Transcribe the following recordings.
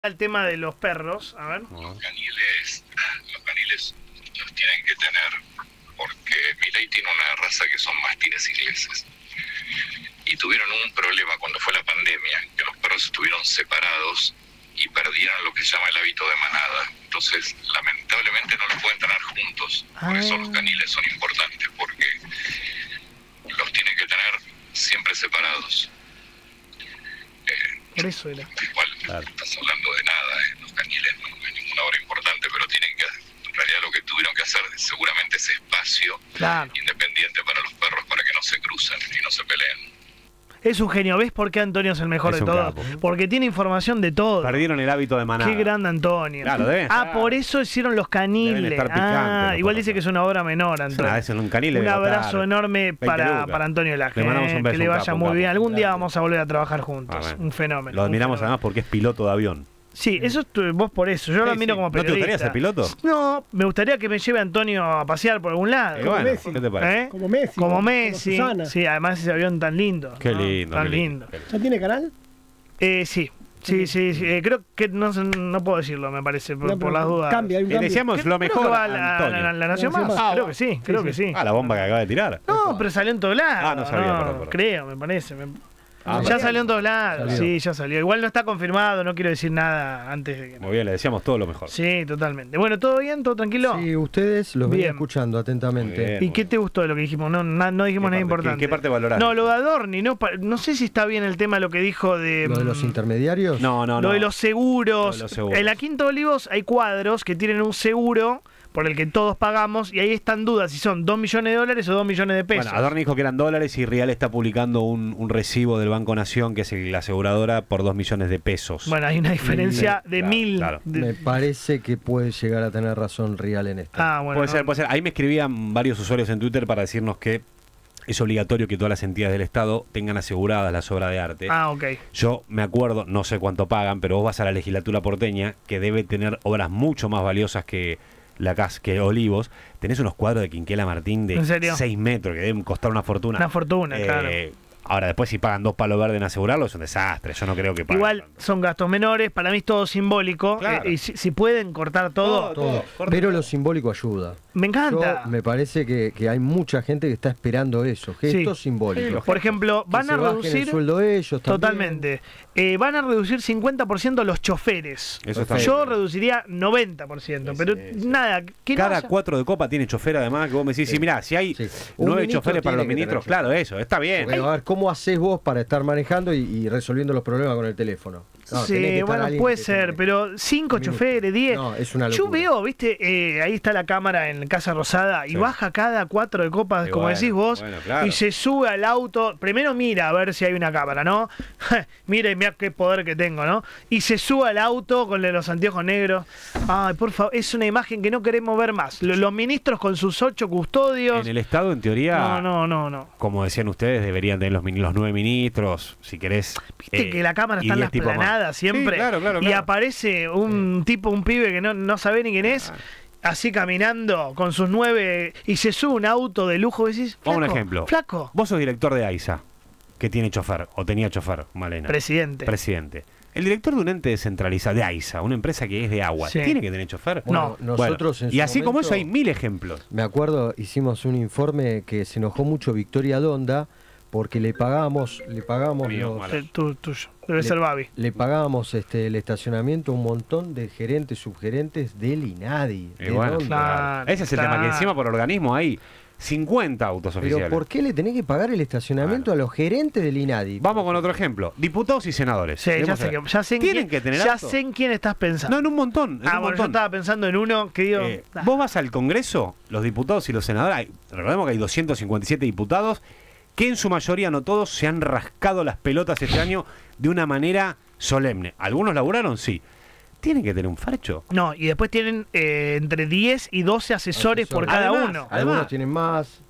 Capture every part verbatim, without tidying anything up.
el tema de los perros, a ver. Los caniles, los caniles los tienen que tener, porque Milei tiene una raza que son mastines ingleses. Y tuvieron un problema cuando fue la pandemia, que los perros estuvieron separados y perdieron lo que se llama el hábito de manada. Entonces, lamentablemente no los pueden tener juntos. Por eso los caniles son importantes, porque los tienen que tener siempre separados. Eh, Por eso era. Igual claro. Estás hablando de nada, eh. Los caniles no, no es ninguna obra importante, pero tienen que, en realidad lo que tuvieron que hacer seguramente es espacio claro. independiente para los perros, para que no se crucen y no se peleen. Es un genio. ¿Ves por qué Antonio es el mejor es de todos? Capo. Porque tiene información de todo. Perdieron el hábito de manada. Qué grande Antonio. Claro, deben ah, estar. por eso hicieron los caniles. Estar ah, igual dice perros. que es una obra menor, Antonio. Es un, canile un abrazo enorme para, para Antonio Laje. Le mandamos un beso, que le vaya capo, muy capo. bien. Algún día Claro. vamos a volver a trabajar juntos. Ah, bueno. Un fenómeno. Lo admiramos fenómeno. además porque es piloto de avión. Sí, eso es tu, vos por eso. Yo Sí, lo admiro sí. como ¿No te periodista. gustaría ser piloto? No, me gustaría que me lleve Antonio a pasear por algún lado. Eh, bueno, Messi. ¿qué te parece? ¿Eh? Como Messi. Como como Messi. Susana. Sí, además ese avión tan lindo. Qué ¿no? lindo. Tan qué lindo. qué lindo. ¿Ya tiene canal? Eh, sí. Sí, sí, sí. Eh, creo que no, sé- no puedo decirlo, me parece, por, No, por pero las dudas. Cambia, hay un Eh, cambio. decíamos lo Creo que mejor va a a la, Antonio. la- la Nación La Más. Nación Más. creo que sí, creo que sí. Ah, la bomba que acaba de tirar. No, pero salió en todos lados. Ah, no sabía, no, perdón, perdón. creo, me parece. me- Ah, ya bien. salió en todos lados. Salió. Sí, ya salió. Igual no está confirmado, no quiero decir nada antes de que. Muy bien, le decíamos todo lo mejor. Sí, totalmente. Bueno, ¿todo bien? ¿Todo tranquilo? Sí, ustedes los venía Bien. escuchando atentamente. Muy bien. ¿Y qué te gustó de lo que dijimos? No, na- no dijimos ¿Qué nada parte- importante. qué- qué parte valorás? No, lo de Adorni, no, Pa- no sé si está bien el tema lo que dijo de. ¿Lo de los mm, intermediarios? No, no, no. Lo de los seguros. Lo de los seguros. En la Quinta de Olivos hay cuadros que tienen un seguro por el que todos pagamos y ahí están dudas si son dos millones de dólares o dos millones de pesos. Bueno, Adorni dijo que eran dólares y Real está publicando un, un recibo del Banco Nación, que es el- la aseguradora, por dos millones de pesos. Bueno, hay una diferencia de Claro, mil. claro. de- Me parece que puede llegar a tener razón Real en esto. Ah, bueno. puede no. ser, puede ser. Ahí me escribían varios usuarios en Twitter para decirnos que es obligatorio que todas las entidades del Estado tengan aseguradas las obras de arte. Ah, ok. Yo me acuerdo, no sé cuánto pagan, pero vos vas a la legislatura porteña, que debe tener obras mucho más valiosas que la casa, que Olivos. Tenés unos cuadros de Quinquela Martín de ¿En serio? seis metros, que deben costar una fortuna. Una fortuna, Eh, claro. Ahora, después si pagan dos palos verdes en asegurarlo, es un desastre. Yo no creo que paguen Igual tanto. son gastos menores, para mí es todo simbólico. Claro. eh, y si, si pueden cortar todo, Todo. corta Pero todo. lo simbólico ayuda. me encanta. Yo, me parece que, que hay mucha gente que está esperando eso, gestos Sí. simbólicos. Por ejemplo, Que van se a bajen el reducir. sueldo de ellos también. Totalmente. Eh, van a reducir cincuenta por ciento los choferes. Eso está Yo bien. reduciría noventa por ciento. Sí, pero sí, sí. nada, que no Cada haya- cuatro de copa tiene chofer, además, que vos me decís, sí, mirá, si hay Sí. Un nueve ministro choferes para tiene los que tener ministros, chofer. claro, eso, está bien. Bueno, a ver, ¿cómo haces vos para estar manejando y, y resolviendo los problemas con el teléfono? No, tenés que Sí, estar bueno, alguien puede que te ser, maneje. pero cinco Un minuto. choferes, diez. No, es una Yo locura. veo, viste, eh, ahí está la cámara en Casa Rosada y Sí. baja cada cuatro de copas, Y como bueno, decís vos, bueno, claro. y se sube al auto. Primero mira a ver si hay una cámara, ¿no? Mira y mira qué poder que tengo, ¿no? Y se sube al auto con los anteojos negros. Ay, por favor, es una imagen que no queremos ver más. Lo- Los ministros con sus ocho custodios. En el Estado, en teoría, No, no, no, no. como decían ustedes, deberían tener los, min- los nueve ministros, si querés. Viste eh, que la cámara y está en la diez tipos más. esplanada siempre. Sí, claro, claro, Y claro. aparece un tipo, un pibe que no, no sabe ni quién es, así caminando con sus nueve y se sube un auto de lujo y decís, Vamos a un flaco, ejemplo. Flaco. Vos sos director de AISA, que tiene chofer, o tenía chofer, Malena. Presidente. Presidente. El director de un ente descentralizado, de AISA, una empresa que es de agua, Sí. ¿tiene que tener chofer? Bueno, No. nosotros Bueno, en y su así como momento- eso hay mil ejemplos. Me acuerdo, hicimos un informe que se enojó mucho Victoria Donda porque le pagamos, le pagamos Mío, los- malo. Eh, tu- tuyo. Debe Le- ser Babi. le pagábamos este el estacionamiento a un montón de gerentes, subgerentes del INADI. Y de bueno, Donda. Claro, ese es el claro. tema, que encima por organismo hay cincuenta autos Pero oficiales. ¿por qué le tenés que pagar el estacionamiento a los gerentes del INADI? Vamos con otro ejemplo. Diputados y senadores. Sí, ya Queremos sé, saber. que, ya sé en ¿Tienen quién, que tener ya auto? sé en quién estás pensando. No, en un montón. En ah, un bueno, yo montón. estaba pensando en uno que digo. Eh, ah, vos vas al Congreso, los diputados y los senadores, hay- recordemos que hay doscientos cincuenta y siete diputados, que en su mayoría, no todos, se han rascado las pelotas este año de una manera solemne. ¿Algunos laburaron? Sí. ¿Tienen que tener un farcho? No, y después tienen eh, entre diez y doce asesores por cada Además, uno. Algunos Además- tienen más.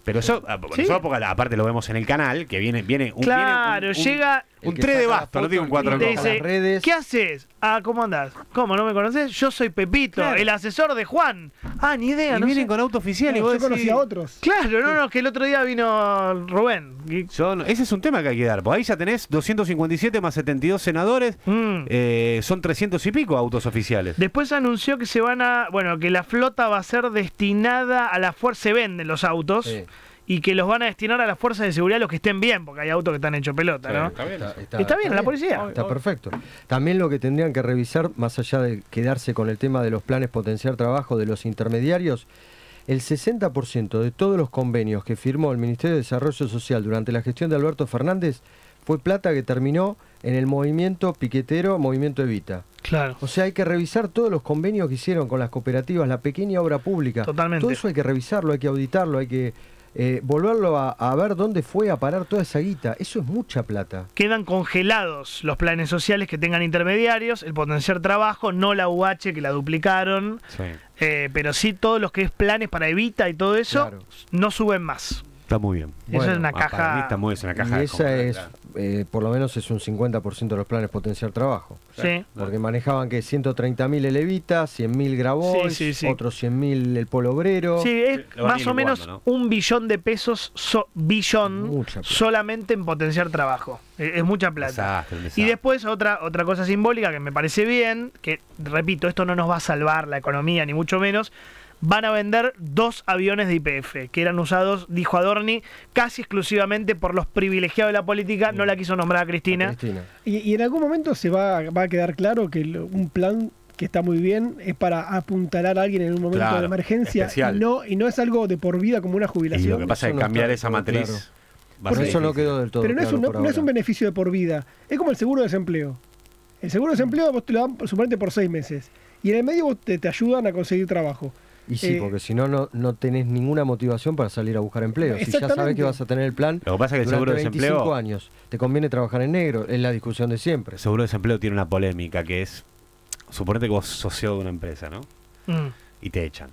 Pero eso, ah, ¿Sí? nosotros porque aparte lo vemos en el canal, que viene, viene un, Claro, viene un- un- llega un el que tres de saca la basto, no foto digo un y cuatro y te de en copa. dice, las redes. ¿qué haces? Ah, ¿cómo andás? ¿Cómo, no me conoces? Yo soy Pepito, Claro. el asesor de Juan. Ah, ni idea, Y no vienen sé. con auto oficial y No, vos yo conocí decís- a otros. Claro, no, no, que el otro día vino Rubén. Y- Yo no- ese es un tema que hay que dar, porque ahí ya tenés doscientos cincuenta y siete más setenta y dos senadores, Mm. eh, son trescientos y pico autos oficiales. Después anunció que se van a, bueno, que la flota va a ser destinada a la fuerza, se venden los autos Sí. y que los van a destinar a las fuerzas de seguridad los que estén bien, porque hay autos que están hechos pelota, Sí, ¿no? está bien. Está, Está bien, la policía. Está perfecto. También lo que tendrían que revisar, más allá de quedarse con el tema de los planes potenciar trabajo de los intermediarios, el sesenta por ciento de todos los convenios que firmó el Ministerio de Desarrollo Social durante la gestión de Alberto Fernández fue plata que terminó en el movimiento piquetero, Movimiento Evita. Claro. O sea, hay que revisar todos los convenios que hicieron con las cooperativas, la pequeña obra pública. Totalmente. Todo eso hay que revisarlo, hay que auditarlo, hay que eh, volverlo a, a ver dónde fue a parar toda esa guita. Eso es mucha plata. Quedan congelados los planes sociales que tengan intermediarios, el potenciar trabajo, no la U H que la duplicaron, Sí. eh, pero sí todos los que es planes para Evita y todo eso, Claro. no suben más. Está muy bien. Eso Bueno, es una Ah, para mí caja. está muy, es una caja Y de esa compra, es, claro. eh, por lo menos es un cincuenta por ciento de los planes potenciar trabajo. Sí. Porque manejaban que ciento treinta mil el Evita, cien mil Grabois, Sí, sí, sí. otros cien mil el Polo Obrero. Sí, es Sí, lo van más o menos licuando, un billón de pesos, so- billón, Mucha plata. solamente en potenciar trabajo. Es, es mucha plata. Desastre, un desastre. Y después otra, otra cosa simbólica que me parece bien, que repito, esto no nos va a salvar la economía, ni mucho menos. Van a vender dos aviones de I P F, que eran usados, dijo Adorni, casi exclusivamente por los privilegiados de la política. No la quiso nombrar a Cristina. Cristina. Y, y en algún momento se va, va a quedar claro que lo- un plan que está muy bien es para apuntalar a alguien en un momento Claro, de emergencia especial. y no, y no es algo de por vida como una Y jubilación. lo que pasa es Eso que no cambiar está esa todo matriz claro. va a Por ser eso no difícil. quedó del todo Pero no, es claro un, por no, no es ahora. un beneficio de por vida. Es como el seguro de desempleo. El seguro de desempleo vos te lo dan, suponete, por seis meses. Y en el medio vos te, te ayudan a conseguir trabajo. Y sí, Eh, porque si no, no no tenés ninguna motivación para salir a buscar empleo. Si ya sabes Exactamente. que vas a tener el plan Lo que pasa es que el durante seguro de veinticinco desempleo, años, te conviene trabajar en negro, es la discusión de siempre. el seguro de desempleo tiene una polémica que es, suponete que vos sos socio de una empresa, ¿no? Mm. Y te echan.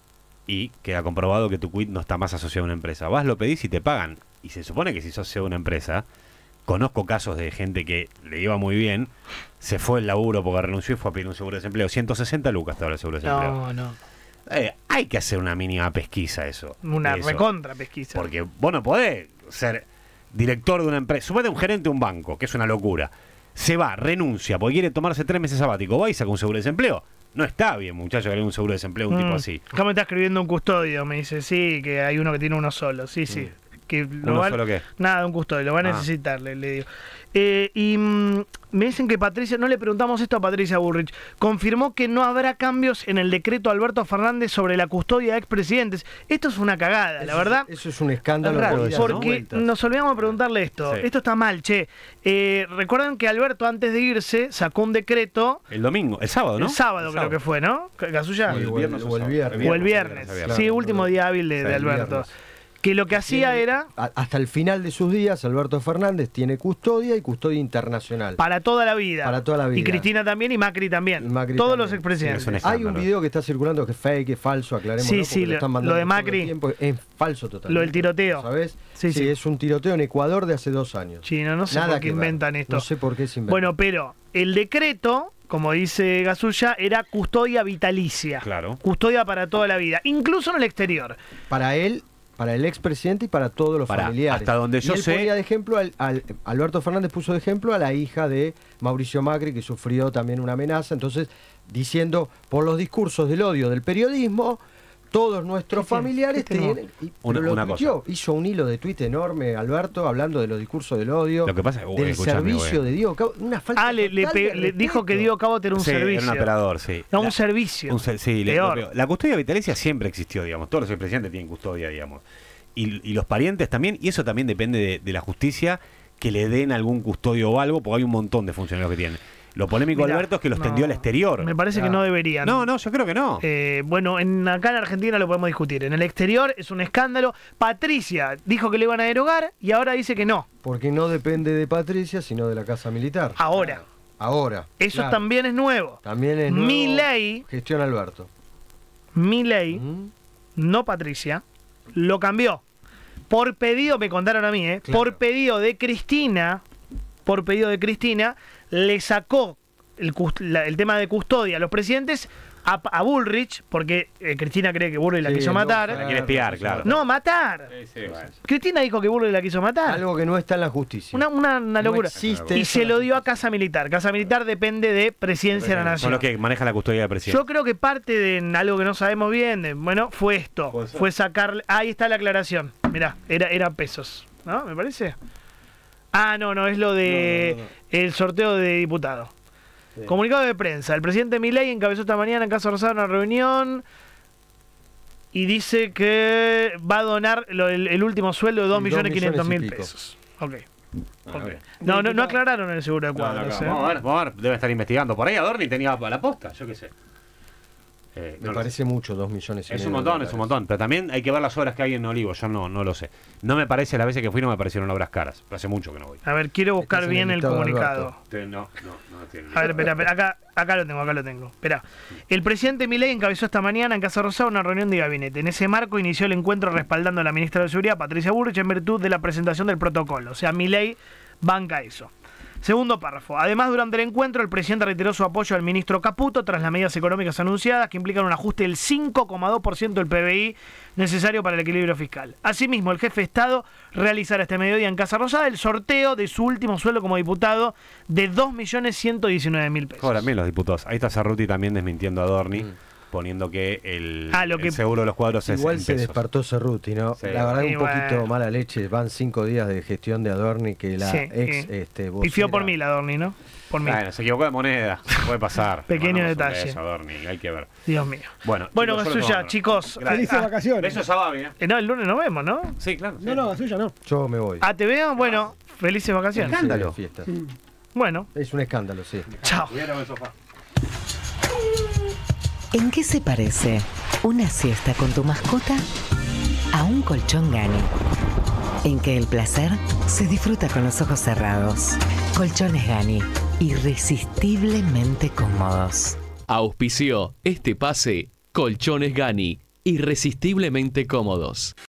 Y queda comprobado que tu quit no está más asociado a una empresa. Vas, lo pedís y te pagan. Y se supone que si sos socio de una empresa, conozco casos de gente que le iba muy bien, se fue el laburo porque renunció y fue a pedir un seguro de desempleo. ciento sesenta lucas te ahora el seguro de desempleo. No, no. Eh, hay que hacer una mínima pesquisa eso. Una de eso. recontra pesquisa. Porque vos no podés ser director de una empresa. Suponete un gerente de un banco, que es una locura. Se va, renuncia, porque quiere tomarse tres meses sabático. Va y saca un seguro de desempleo. No está bien, muchacho, que le dé un seguro de desempleo a un Mm. tipo así. Acá me está escribiendo un custodio, me dice, sí, que hay uno que tiene uno solo, sí, sí. Que lo ¿Uno van- solo qué? Nada, un custodio, lo va a Ah. necesitar, le, le digo. Eh, y mm, me dicen que Patricia, no le preguntamos esto a Patricia Burrich, confirmó que no habrá cambios en el decreto Alberto Fernández sobre la custodia de expresidentes. Esto es una cagada, la Eso- verdad. Eso es un escándalo. Es raro, pero de esas Porque vueltas. nos olvidamos de preguntarle esto. Sí. Esto está mal, che. Eh, Recuerdan que Alberto antes de irse sacó un decreto El domingo, el sábado, ¿no? el sábado, El creo que fue, ¿no? Gasulla. Sí, El o el- viernes o el sábado. viernes. O el viernes. viernes. Sí, último día hábil de, Sí, de el Alberto. viernes. Que lo que hacía Tiene- era a- hasta el final de sus días, Alberto Fernández tiene custodia y custodia internacional. para toda la vida. Para toda la vida. Y Cristina también y Macri también. Y Macri Todos también. los expresidentes. Sí, es un Hay un escándalo. video que está circulando que es fake, es falso, aclaremos. Sí, sí, lo- están lo mandando de todo el Macri. tiempo. Es falso totalmente. Lo del tiroteo. ¿Sabes? Sí, Sí, sí. es un tiroteo en Ecuador de hace dos años. Chino, no sé Nada por qué que ver. inventan esto. No sé por qué se inventan. Bueno, pero el decreto, como dice Gasulla, era custodia vitalicia. Claro. Custodia para toda la vida, incluso en el exterior. para él, para el expresidente y para todos los Para- familiares. hasta donde yo y él sé- ponía de ejemplo, al, al- Alberto Fernández puso de ejemplo a la hija de Mauricio Macri, que sufrió también una amenaza. Entonces, diciendo, por los discursos del odio del periodismo, todos nuestros ¿Qué tiene? familiares ¿Qué tiene? tienen... y- Una- pero lo una tuiteó, hizo un hilo de tuit enorme, Alberto, hablando de los discursos del odio, Lo que pasa es que, uh, del escuchame, servicio güey. de Diego Cabo, una falta Ah, le, le total pe- de le dijo que respeto. Diego Cabo era un Sí, servicio. era un operador, sí. No, La- un servicio. un ser- sí, le- Peor. lo peor. La custodia vitalicia siempre existió, digamos. Todos los expresidentes tienen custodia, digamos. Y, y los parientes también, y eso también depende de, de la justicia, que le den algún custodio o algo, porque hay un montón de funcionarios que tienen. Lo polémico, Mirá, Alberto, es que los no, tendió al exterior. Me parece que Ah. no deberían. No, no, yo creo que no. Eh, bueno, en, acá en Argentina lo podemos discutir. En el exterior es un escándalo. Patricia dijo que le iban a derogar y ahora dice que no. Porque no depende de Patricia, sino de la Casa Militar. Ahora. Ahora. Eso claro. también es nuevo. También es Mi nuevo. ley, Gestión Alberto. mi ley, Mm. no Patricia, lo cambió. por pedido, me contaron a mí, ¿eh? Claro. Por pedido de Cristina, por pedido de Cristina, le sacó el, cust- la- el tema de custodia a los presidentes a, a Bullrich, porque eh, Cristina cree que Bullrich la Sí, quiso no, matar. La quiere espiar, claro. No, matar. Sí, sí, bueno. Cristina dijo que Bullrich la quiso matar. Algo que no está en la justicia. Una, una, una No locura. existe Y eso se en la lo dio a Casa Militar. Casa Militar depende de Presidencia de la Son Nación. los que manejan la custodia del presidente. Yo creo que parte de algo que no sabemos bien, de- bueno, fue esto. Puede ser. Fue sacarle. Ahí está la aclaración. Mirá, era, era pesos. ¿No? ¿Me parece? Ah, no, no, es lo de No, no, no. el sorteo de diputado. Sí. Comunicado de prensa. El presidente Milei encabezó esta mañana en Casa Rosada una reunión y dice que va a donar lo- el, el último sueldo de dos Sí, millones quinientos mil pico. pesos. Ok. Ah, ok. bien. No, no, no aclararon el seguro de No, no, cuadros. no, ¿eh? vamos a ver, vamos a ver. Debe estar investigando. Por ahí Adorni tenía la posta, yo qué sé. Eh, Me no lo parece mucho, dos millones y Es medio un de montón, dólares. es un montón. Pero también hay que ver las obras que hay en Olivo. Yo no, no lo sé. No me parece, las veces que fui no me parecieron obras caras. Pero hace mucho que no voy. A ver, quiero buscar Este es el bien el listado de comunicado. Alberto. Usted no, no, no tiene. A ver, espera, espera, acá, acá lo tengo, acá lo tengo. Espera. El presidente Milei encabezó esta mañana en Casa Rosada una reunión de gabinete. En ese marco inició el encuentro respaldando a la ministra de Seguridad, Patricia Bullrich, en virtud de la presentación del protocolo. O sea, Milei banca eso. Segundo párrafo. Además, durante el encuentro, el presidente reiteró su apoyo al ministro Caputo tras las medidas económicas anunciadas que implican un ajuste del cinco coma dos por ciento del P B I necesario para el equilibrio fiscal. Asimismo, el jefe de Estado realizará este mediodía en Casa Rosada el sorteo de su último sueldo como diputado de dos millones ciento diecinueve mil pesos. Ahora, bien los diputados. Ahí está Cerruti también desmintiendo a Adorni, Mm. poniendo que el, Ah, lo que- el seguro de los cuadros es Igual en se pesos. despertó Cerruti, ¿no? Sí. La verdad Y un poquito bueno. mala leche. Van cinco días de gestión de Adorni que la Sí, ex sí. este, Pifió vocera- por mí la Adorni, ¿no? Por mí. Bueno, se equivocó de moneda. Puede pasar. Pequeño Le mandamos un detalle. beso a Adorni, hay que ver. Dios mío. Bueno, Bueno, chicos, solo Gasulla, tomando. chicos. Gracias. Felices ah, vacaciones. Besos a Babi, ¿eh? eh, no, el lunes nos vemos, ¿no? Sí, claro. No, no, suya no. Yo me voy. Ah, ¿te veo? Bueno, felices vacaciones. Escándalo. Sí, de fiesta. Bueno, Es un escándalo, sí. chao. Cuidado con el sofá. ¿En qué se parece una siesta con tu mascota a un colchón Gani? En que el placer se disfruta con los ojos cerrados. Colchones Gani, irresistiblemente cómodos. Auspició este pase Colchones Gani, irresistiblemente cómodos.